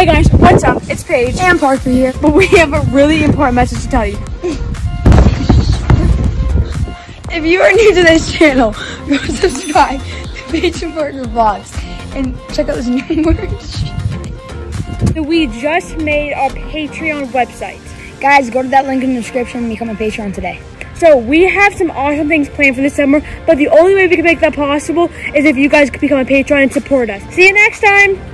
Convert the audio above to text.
Hey guys, what's up? It's Paige and Parker here. But we have a really important message to tell you. If you are new to this channel, go subscribe to Paige and Parker Vlogs and check out this new merch. So we just made our Patreon website. Guys, go to that link in the description and become a Patreon today. So we have some awesome things planned for this summer, but the only way we can make that possible is if you guys could become a Patreon and support us. See you next time!